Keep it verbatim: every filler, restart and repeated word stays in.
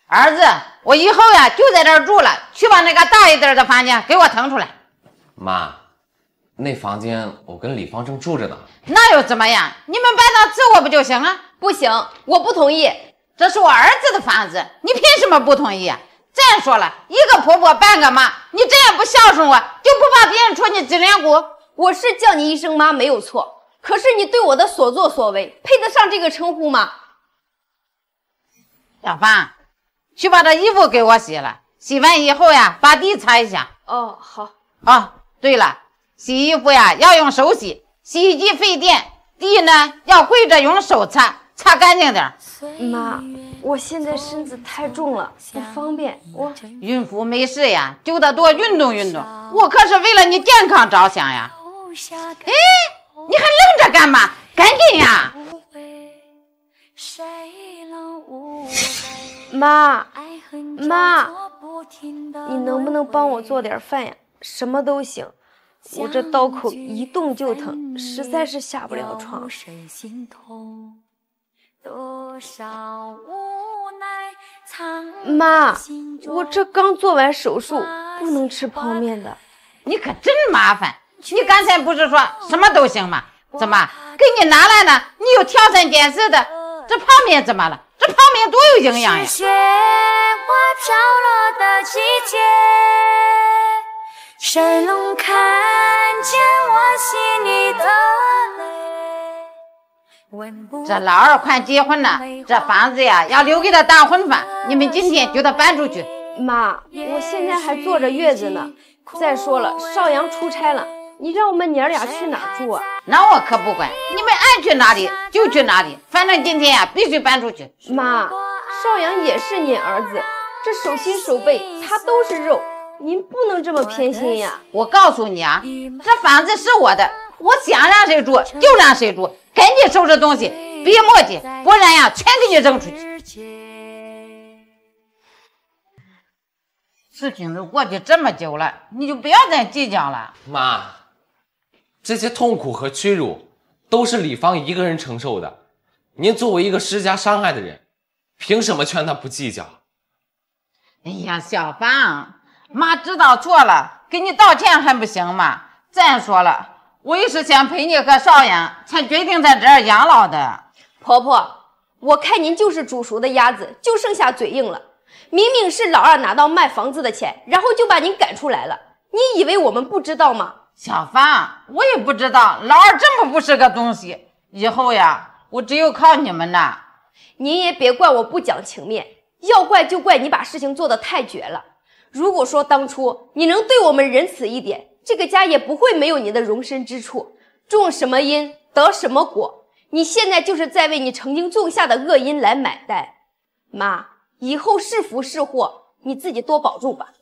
儿子，我以后呀就在这儿住了，去把那个大一点的房间给我腾出来。 妈，那房间我跟李芳正住着呢。 那又怎么样？你们搬到自我不就行了？ 不行，我不同意。 这是我儿子的房子，你凭什么不同意啊？再说了，一个婆婆半个妈，你这样不孝顺我，就不怕别人戳你脊梁骨？ 我是叫你一声妈没有错，可是你对我的所作所为，配得上这个称呼吗？ 小芳，去把这衣服给我洗了，洗完以后呀，把地擦一下。 哦，好。 哦，对了，洗衣服呀要用手洗，洗衣机费电，地呢要跪着用手擦，擦干净点。 妈，我现在身子太重了，不方便。我孕妇没事呀，就得多运动运动。我可是为了你健康着想呀。哎，你还愣着干嘛？赶紧呀！ 妈，妈，你能不能帮我做点饭呀？什么都行，我这刀口一动就疼，实在是下不了床。妈，我这刚做完手术，不能吃泡面的。 你可真麻烦！你刚才不是说什么都行吗？怎么给你拿来了？你又挑三拣四的，这泡面怎么了？这泡面多有营养呀！ 雪花飘落的季节，谁能看见我心里的泪？ 这老二快结婚了，这房子呀要留给他当婚房，你们今天就得搬出去。 妈，我现在还坐着月子呢。再说了，少阳出差了，你让我们娘俩去哪儿住啊？ 那我可不管，你们爱去哪里就去哪里，反正今天呀必须搬出去。 妈，少阳也是您儿子，这手心手背他都是肉，您不能这么偏心呀。 我告诉你啊，这房子是我的，我想让谁住就让谁住，赶紧收拾东西，别磨叽，不然呀全给你扔出去。事情都过去这么久了，你就不要再计较了。 妈，这些痛苦和屈辱都是李芳一个人承受的，您作为一个施加伤害的人，凭什么劝她不计较？ 哎呀，小芳，妈知道错了，给你道歉还不行吗？再说了，我也是想陪你和少阳，才决定在这儿养老的。 婆婆，我看您就是煮熟的鸭子，就剩下嘴硬了。明明是老二拿到卖房子的钱，然后就把您赶出来了，你以为我们不知道吗？ 小芳，我也不知道老二这么不是个东西，以后呀我只有靠你们了。 您也别怪我不讲情面，要怪就怪你把事情做得太绝了。如果说当初你能对我们仁慈一点，这个家也不会没有你的容身之处。种什么因得什么果，你现在就是在为你曾经种下的恶因来买单。妈，以后是福是祸，你自己多保重吧。